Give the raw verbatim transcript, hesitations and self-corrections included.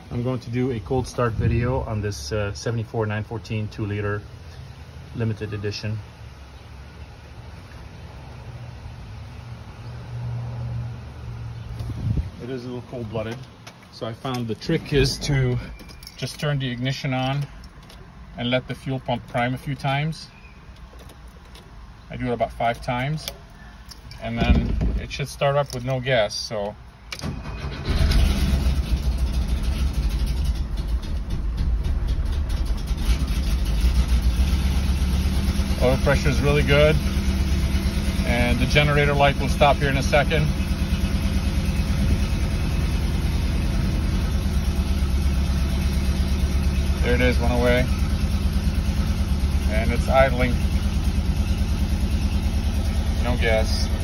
I'm going to do a cold start video on this uh, seventy-four nine fourteen two liter limited edition. It is a little cold-blooded, so I found the trick is to just turn the ignition on and let the fuel pump prime a few times. I do it about five times, and then it should start up with no gas. So oil pressure is really good, and the generator light will stop here in a second. There it is, went away, and it's idling, no gas.